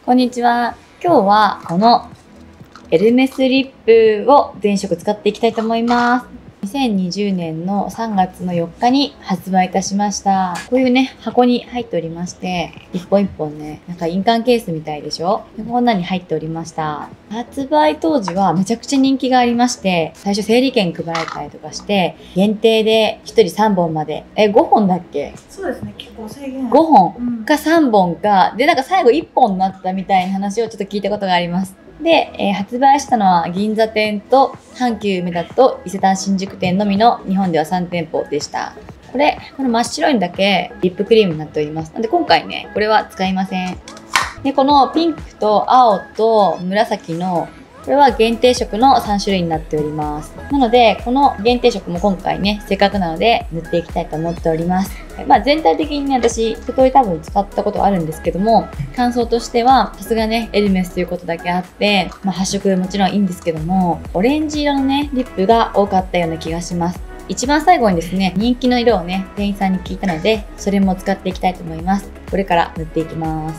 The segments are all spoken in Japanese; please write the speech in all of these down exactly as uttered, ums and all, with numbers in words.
こんにちは。今日はこのエルメスリップを全色使っていきたいと思います。にせんにじゅうねんのさんがつのよっかに発売いたしました。こういうね、箱に入っておりまして、一本一本ね、なんか印鑑ケースみたいでしょ？こんなに入っておりました。発売当時はめちゃくちゃ人気がありまして、最初整理券配られたりとかして、限定でひとりさんぼんまで。え、ごほんだっけ？ そうですね、結構制限。 ごほんかさんぼんか、で、なんか最後いっぽんになったみたいな話をちょっと聞いたことがあります。で、えー、発売したのは銀座店と阪急梅田と伊勢丹新宿店のみの日本ではさんてんぽでした。これ、この真っ白いのだけリップクリームになっております。なんで今回ね、これは使いません。で、このピンクと青と紫のこれは限定色のさんしゅるいになっております。なので、この限定色も今回ね、せっかくなので塗っていきたいと思っております。まあ全体的にね、私、一通り多分使ったことあるんですけども、感想としては、さすがね、エルメスということだけあって、まあ発色もちろんいいんですけども、オレンジ色のね、リップが多かったような気がします。一番最後にですね、人気の色をね、店員さんに聞いたので、それも使っていきたいと思います。これから塗っていきます。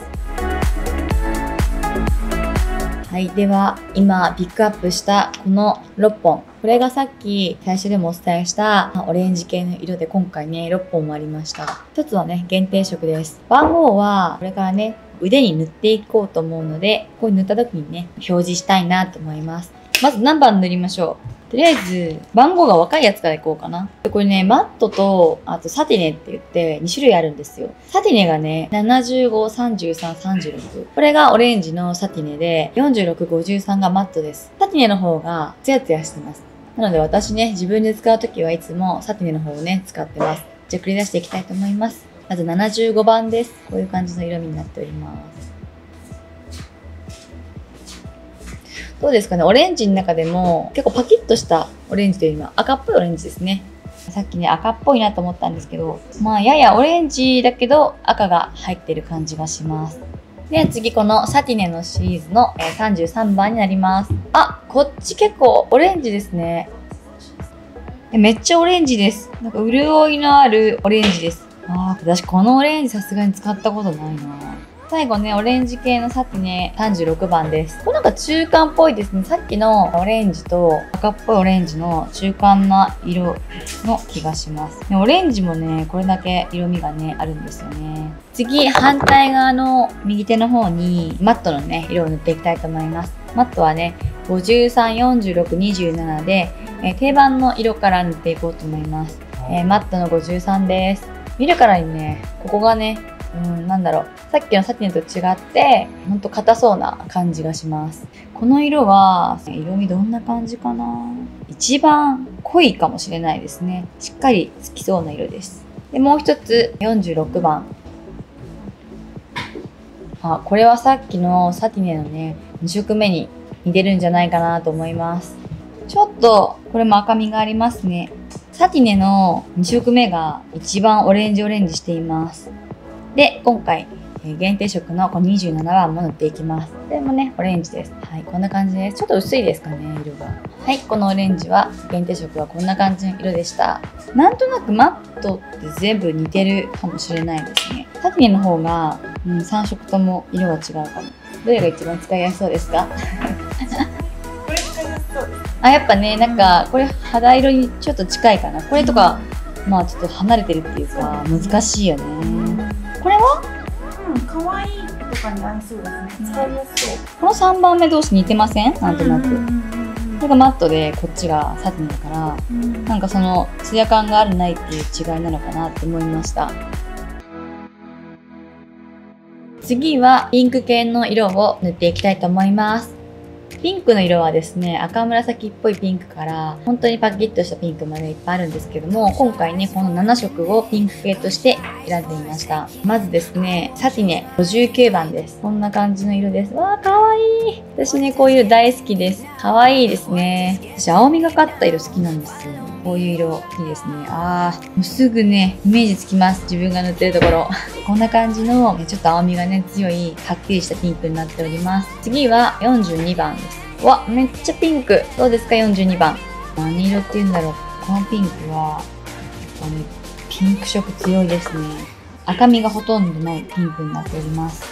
はい。では、今、ピックアップしたこのろっぽん。これがさっき最初でもお伝えしたオレンジ系の色で今回ね、ろっぽんもありました。一つはね、限定色です。番号は、これからね、腕に塗っていこうと思うので、ここに塗った時にね、表示したいなと思います。まず何番塗りましょう。とりあえず、番号が若いやつからいこうかな。これね、マットと、あとサティネって言ってにしゅるいあるんですよ。サティネがね、ななじゅうご、さんじゅうさん、さんじゅうろく。これがオレンジのサティネで、よんじゅうろく、ごじゅうさんがマットです。サティネの方がツヤツヤしてます。なので私ね、自分で使うときはいつもサティネの方をね、使ってます。じゃあ繰り出していきたいと思います。まずななじゅうごばんです。こういう感じの色味になっております。どうですかね、オレンジの中でも結構パキッとしたオレンジというよりは赤っぽいオレンジですね。さっきね、赤っぽいなと思ったんですけど、まあややオレンジだけど赤が入ってる感じがします。では次、このサティネのシリーズのさんじゅうさんばんになります。あ、こっち結構オレンジですね。めっちゃオレンジです。なんか潤いのあるオレンジです。あー、私このオレンジさすがに使ったことないな。最後ね、オレンジ系のサティネさんじゅうろくばんです。これなんか中間っぽいですね。さっきのオレンジと赤っぽいオレンジの中間な色の気がします。オレンジもね、これだけ色味がね、あるんですよね。次、反対側の右手の方にマットのね、色を塗っていきたいと思います。マットはね、ごじゅうさん、よんじゅうろく、にじゅうななで、えー、定番の色から塗っていこうと思います。えー、マットのごじゅうさんです。見るからにね、ここがね、うん、なんだろう。さっきのサティネと違って、ほんと硬そうな感じがします。この色は、色味どんな感じかな？一番濃いかもしれないですね。しっかりつきそうな色です。で、もう一つ、よんじゅうろくばん。あ、これはさっきのサティネのね、にしょくめに似てるんじゃないかなと思います。ちょっと、これも赤みがありますね。サティネのにしょくめが一番オレンジオレンジしています。で、今回、限定色のこのにじゅうななばんも塗っていきます。これもね、オレンジです。はい、こんな感じです。ちょっと薄いですかね、色が。はい、このオレンジは、限定色はこんな感じの色でした。なんとなくマットって全部似てるかもしれないですね。サティネの方が、うん、さんしょくとも色が違うかも。どれが一番使いやすそうですか？ これ使いやすそうです。 あ、やっぱね、なんか、これ肌色にちょっと近いかな。これとか、まあちょっと離れてるっていうか、難しいよね。これはうん、可愛いとかに合いそうですね。使いやすそう。 このさんばんめ同士似てません？なんとなく。これがマットで、こっちがサティネだから、なんかその、ツヤ感があるないっていう違いなのかなって思いました。次は、ピンク系の色を塗っていきたいと思います。ピンクの色はですね、赤紫っぽいピンクから、本当にパキッとしたピンクまでいっぱいあるんですけども、今回ね、このななしょくをピンク系として選んでみました。まずですね、サティネごじゅうきゅうばんです。こんな感じの色です。わー、かわいい。私ね、こういう色大好きです。かわいいですね。私、青みがかった色好きなんですよ。こういう色、いいですね。あー、もうすぐね、イメージつきます。自分が塗ってるところ。こんな感じの、ちょっと青みがね、強い、はっきりしたピンクになっております。次はよんじゅうにばんです。わ、めっちゃピンク。どうですか、よんじゅうにばん。何色って言うんだろう。このピンクは、やっぱね、ピンク色強いですね。赤みがほとんどないピンクになっております。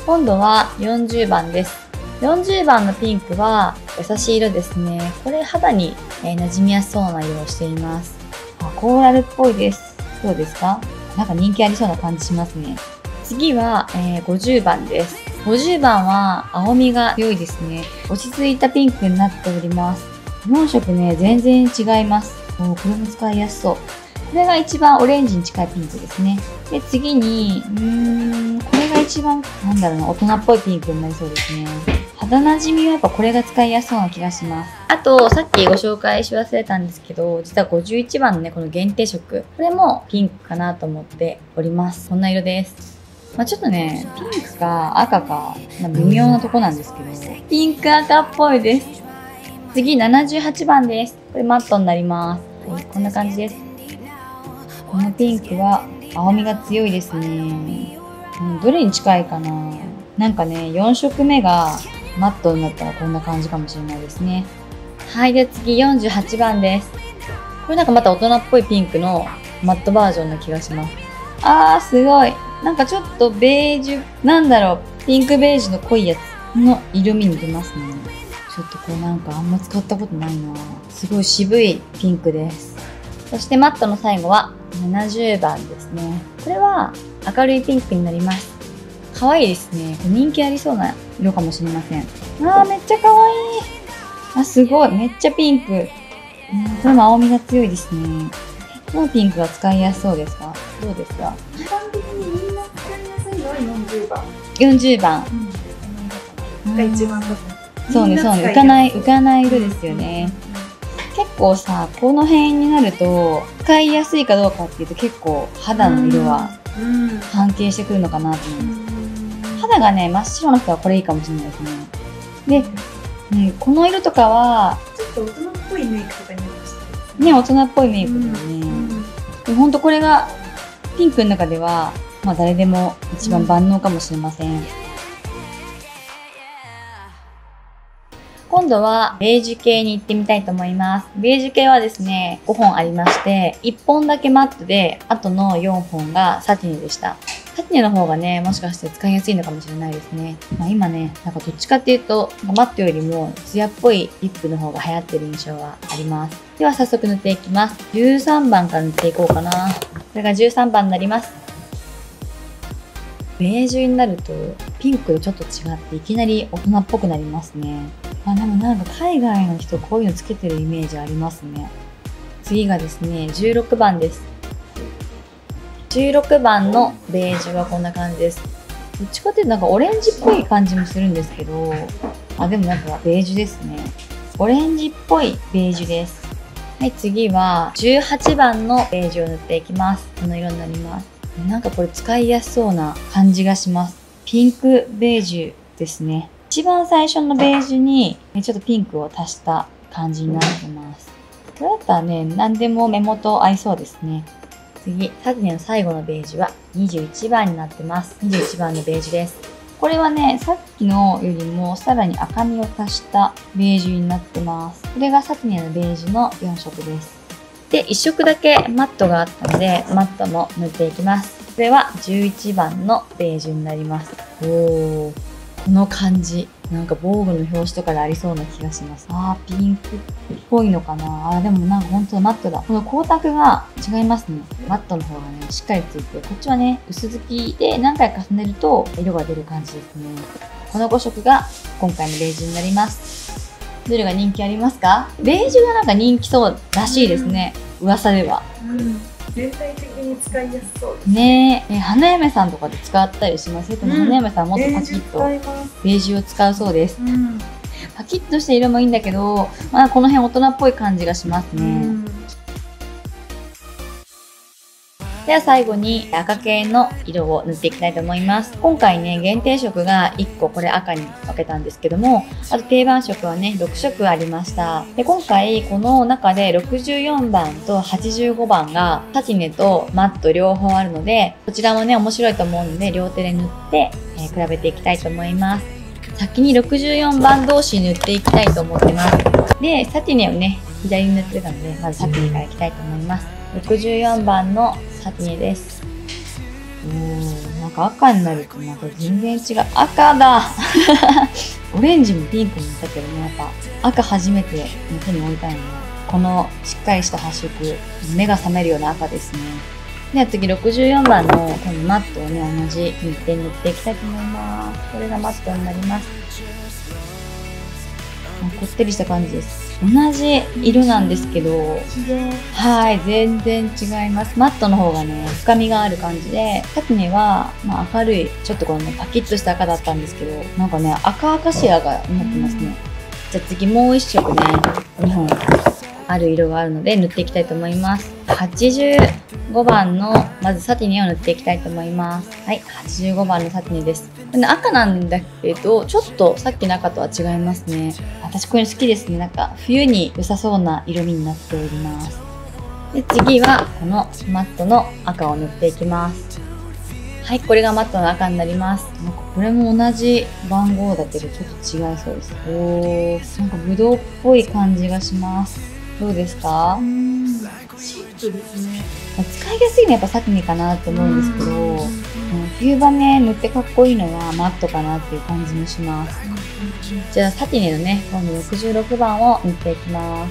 今度はよんじゅうばんです。よんじゅうばんのピンクは優しい色ですね。これ肌に、えー、馴染みやすそうな色をしています。あ、コーラルっぽいです。どうですか？なんか人気ありそうな感じしますね。次は、えー、ごじゅうばんです。ごじゅうばんは青みが強いですね。落ち着いたピンクになっております。よん色ね、全然違います。おー、これも使いやすそう。これが一番オレンジに近いピンクですね。で、次に、うーん、これが一番、なんだろうな、大人っぽいピンクになりそうですね。肌なじみはやっぱこれが使いやすそうな気がします。あと、さっきご紹介し忘れたんですけど、実はごじゅういちばんのね、この限定色。これもピンクかなと思っております。こんな色です。まあ、ちょっとね、ピンクか赤か、まあ、微妙なとこなんですけど、ピンク赤っぽいです。次、ななじゅうはちばんです。これマットになります。はい、こんな感じです。このピンクは青みが強いですね。うん、どれに近いかな？なんかね、よん色目がマットになったらこんな感じかもしれないですね。はい、で次よんじゅうはちばんです。これなんかまた大人っぽいピンクのマットバージョンな気がします。あー、すごい。なんかちょっとベージュ、なんだろう、ピンクベージュの濃いやつの色味に出ますね。ちょっとこうなんかあんま使ったことないな。すごい渋いピンクです。そしてマットの最後はななじゅうばんですね。これは明るいピンクになります。可愛いですね。人気ありそうな色かもしれません。あー、めっちゃ可愛い。あ、すごい。めっちゃピンク。うん、これも青みが強いですね。このピンクが使いやすそうですか？どうですか？ 一般的にみんな使いやすいのはよんじゅうばん。 よんじゅうばん。 うん、が一番だと思う。 そうね、そうね。浮かない、浮かない色ですよね。結構さ、この辺になると、使いやすいかどうかっていうと結構肌の色は関係してくるのかなと思います。肌がね、真っ白な人はこれいいかもしれないですね。で、うん、この色とかは、 ちょっと大人っぽいメイクとかになりましたね。ね、大人っぽいメイクだよね。でもほんとこれが、ピンクの中では、まあ誰でも一番万能かもしれません。今度はベージュ系に行ってみたいと思います。ベージュ系はですね、ごほんありまして、いっぽんだけマットで、あとのよんほんがサティネでした。サティネの方がね、もしかして使いやすいのかもしれないですね。まあ、今ね、なんかどっちかっていうと、マットよりもツヤっぽいリップの方が流行ってる印象があります。では早速塗っていきます。じゅうさんばんから塗っていこうかな。これがじゅうさんばんになります。ベージュになるとピンクとちょっと違っていきなり大人っぽくなりますね。あ、でもなんか海外の人こういうのつけてるイメージありますね。次がですね、じゅうろくばんです。じゅうろくばんのベージュはこんな感じです。どっちかっていうとなんかオレンジっぽい感じもするんですけど、あ、でもなんかベージュですね。オレンジっぽいベージュです。はい、次はじゅうはちばんのベージュを塗っていきます。この色になります。なんかこれ使いやすそうな感じがします。ピンクベージュですね。一番最初のベージュにちょっとピンクを足した感じになってます。これだったらね、何でも目元合いそうですね。次、サティネの最後のベージュはにじゅういちばんになってます。にじゅういちばんのベージュです。これはね、さっきのよりもさらに赤みを足したベージュになってます。これがサティネのベージュのよん色です。で、いっ色だけマットがあったので、マットも塗っていきます。これはじゅういちばんのベージュになります。おー、この感じ。なんか防具の表紙とかでありそうな気がします。あー、ピンクっぽいのかな。あー、でもなんか本当マットだ。この光沢が違いますね。マットの方がね、しっかりついて、こっちはね、薄付きで何回重ねると色が出る感じですね。このご色が今回のベージュになります。どれが人気ありますか？ベージュがなんか人気そうらしいですね。うん、噂では。 うん、全体的に使いやすそうですね。え、花嫁さんとかで使ったりします？でも花嫁さんもっとパキッとベージュを使うそうです。うん、パキッとした色もいいんだけど、まあこの辺大人っぽい感じがしますね。うん、では最後に赤系の色を塗っていきたいと思います。今回ね、限定色がいっここれ赤に分けたんですけども、あと定番色はね、ろく色ありました。で、今回この中でろくじゅうよんばんとはちじゅうごばんがサティネとマット両方あるので、こちらもね、面白いと思うので両手で塗って、えー、比べていきたいと思います。先にろくじゅうよんばん同士塗っていきたいと思ってます。で、サティネをね、左に塗ってたので、まずサティネからいきたいと思います。ろくじゅうよんばんのサティネです。 おー、なんか赤になるとまた全然違う。赤だオレンジもピンクもいたけどね、やっぱ赤初めて手に置いたいのはこのしっかりした発色、目が覚めるような赤ですね。では次ろくじゅうよんばんのこのマットをね、同じ塗って塗っていきたいと思います。これがマットになります。こってりした感じです。同じ色なんですけど、はい、全然違います。マットの方がね、深みがある感じで、サティネは、まあ、明るい、ちょっとこのね、パキッとした赤だったんですけど、なんかね、赤赤シアがなってますね。じゃあ次もう一色ね、にほんある色があるので塗っていきたいと思います。はちじゅうごばんのまずサティネを塗っていきたいと思います。はい、はちじゅうごばんのサティネです。これ赤なんだけど、ちょっとさっきの赤とは違いますね。私これ好きですね。なんか冬に良さそうな色味になっております。で、次はこのマットの赤を塗っていきます。はい、これがマットの赤になります。なんかこれも同じ番号だけどちょっと違いそうです。おー、なんかブドウっぽい感じがします。どうですか？ シンプルですね。 使いやすいのはやっぱサティネかなと思うんですけど、うん、冬場ね、塗ってかっこいいのはマットかなっていう感じもします。じゃあサティネのね、今度ろくじゅうろくばんを塗っていきます。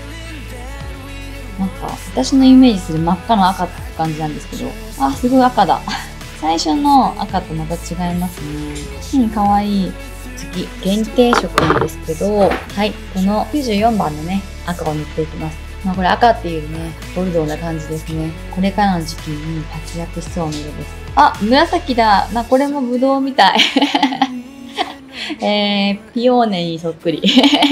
なんか私のイメージする真っ赤な赤って感じなんですけど、あ、すごい赤だ。最初の赤とまた違いますね。うん、かわいい。次、限定色なんですけど、はい、このきゅうじゅうよんばんのね、赤を塗っていきます。まあこれ赤っていうね、ボルドーな感じですね。これからの時期に活躍しそうな色です。あ、紫だ。な、これもブドウみたい。えー、ピオーネにそっくり。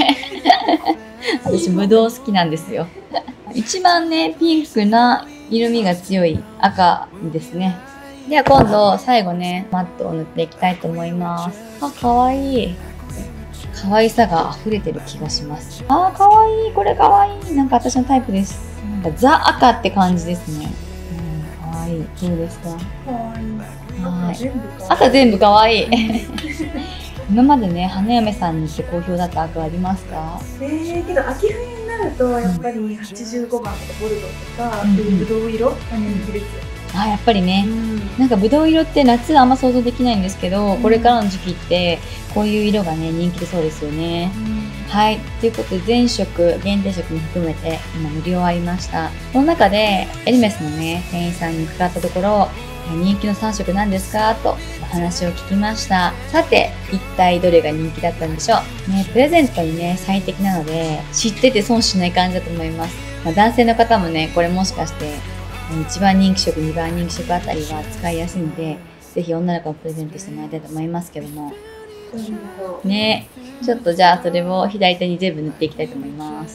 私、ブドウ好きなんですよ。一番ね、ピンクな色味が強い赤ですね。では今度、最後ね、マットを塗っていきたいと思います。あ、かわいい。可愛さが溢れてる気がします。あー、かわいい。これかわいい。なんか私のタイプです。なんかザ赤って感じですね。うん、かわいい。どうですか？ かわいい。 はい。 赤赤全部かわいい。今までね、花嫁さんにして好評だった赤ありますか？ えー、けど秋冬になるとやっぱりはちじゅうごばんとかボルドーとか、 うん、 ブドウ色が人気ですよ。 あ、やっぱりね、 うん、 なんかブドウ色って夏あんま想像できないんですけど、うん、これからの時期ってこういう色がね人気でそうですよね。うん、はい、ということで全色限定色も含めて今塗り終わりました。この中でエルメスのね店員さんに伺ったところ、人気のさんしょくなんですかとお話を聞きました。さて一体どれが人気だったんでしょうね。プレゼントにね最適なので知ってて損しない感じだと思います。まあ、男性の方もねこれもしかしていちばん人気色、にばん人気色あたりは使いやすいので、ぜひ女の子をプレゼントしてもらいたいと思いますけども。ね、ちょっとじゃあそれを左手に全部塗っていきたいと思います。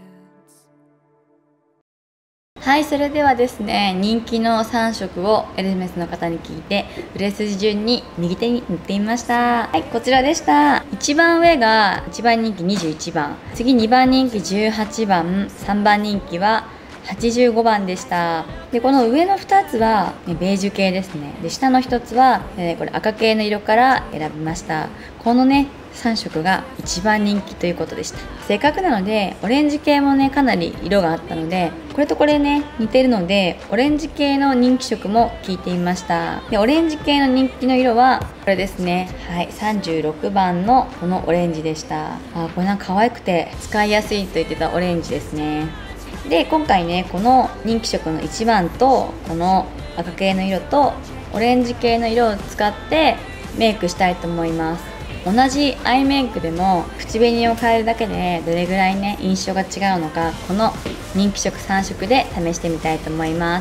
はい、それではですね、人気のさんしょくをエルメスの方に聞いて、売れ筋順に右手に塗ってみました。はい、こちらでした。一番上がいちばん人気にじゅういちばん、次にばん人気じゅうはちばん、さんばん人気ははちじゅうごばんでした。で、この上のふたつは、ね、ベージュ系ですね。で、下のひとつは、えー、これ赤系の色から選びました。このね、さんしょくが一番人気ということでした。せっかくなので、オレンジ系もね、かなり色があったので、これとこれね、似てるので、オレンジ系の人気色も聞いてみました。で、オレンジ系の人気の色は、これですね。はい、さんじゅうろくばんのこのオレンジでした。あ、これなんか可愛くて使いやすいと言ってたオレンジですね。で、今回ねこの人気色のいちばんとこの赤系の色とオレンジ系の色を使ってメイクしたいと思います。同じアイメイクでも口紅を変えるだけでどれぐらいね印象が違うのか、この人気色さんしょくで試してみたいと思います。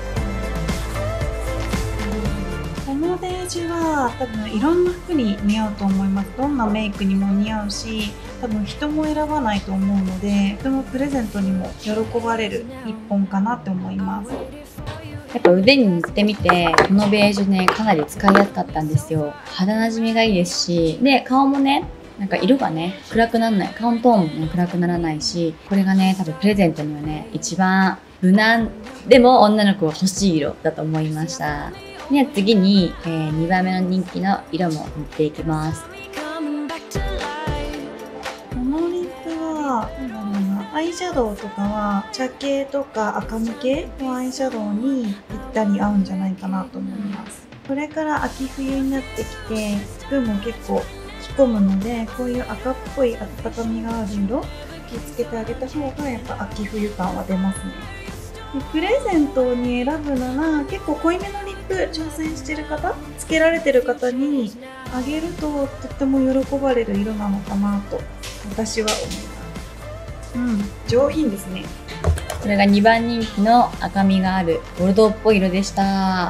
このベージュは多分いろんな服に似合うと思います。どんなメイクにも似合うし、多分人も選ばないと思うので、とてもプレゼントにも喜ばれる一本かなって思います。 やっぱ腕に塗ってみてこのベージュねかなり使いやすかったんですよ。肌なじみがいいですし、で顔もねなんか色がね暗くならない、顔のトーンもね暗くならないし、これがね多分プレゼントにはね一番無難でも女の子が欲しい色だと思いました。では次に、えー、にばんめの人気の色も塗っていきます。 このリップはなんだろうな、アイシャドウとかは茶系とか赤み系のアイシャドウにぴったり合うんじゃないかなと思います。これから秋冬になってきて服も結構着込むので、こういう赤っぽい温かみがある色気をつけてあげた方がやっぱ秋冬感は出ますね。でプレゼントに選ぶなら結構濃いめのリップ挑戦してる方、つけられてる方にあげるととっても喜ばれる色なのかなと私は思います。うん、上品ですね。 これがにばん人気の赤みがあるボルドーっぽい色でした。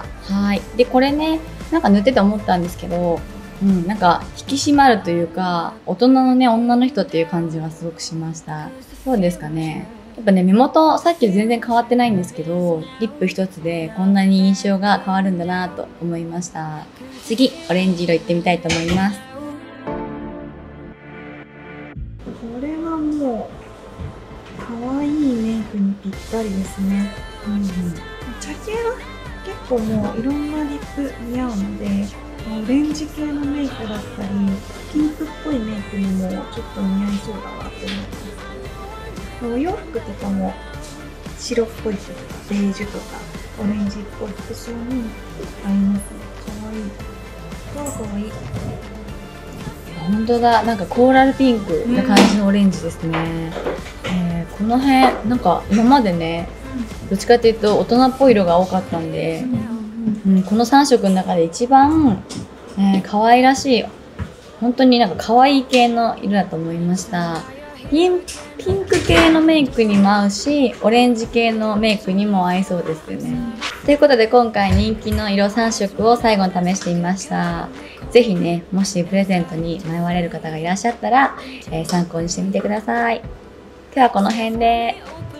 はい。で、これね、なんか塗ってて思ったんですけど、うん、なんか引き締まるというか、大人のね、女の人っていう感じがすごくしました。どうですかね。やっぱね、目元、さっき全然変わってないんですけど、リップ一つでこんなに印象が変わるんだなと思いました。次、オレンジ色いってみたいと思います。 これはもう、可愛いメイクにぴったりですね。うんうん、茶系は結構もういろんなリップ似合うので、オレンジ系のメイクだったりピンクっぽいメイクにもちょっと似合いそうだなと思います。お洋服とかも白っぽいとかベージュとかオレンジっぽい服装に合いますね。かわいい。かわいい。 本当だ、なんかコーラルピンクな感じのオレンジですね。うん、えー、この辺なんか今までね、どっちかっていうと大人っぽい色が多かったんで、うん、このさん色の中で一番、えー、可愛らしい、本当になんか可愛い系の色だと思いました。ピン、ピンク系のメイクにも合うし、オレンジ系のメイクにも合いそうですよね。ということで今回人気の色さん色を最後に試してみました。ぜひね、もしプレゼントに迷われる方がいらっしゃったら、えー、参考にしてみてください。今日はこの辺で。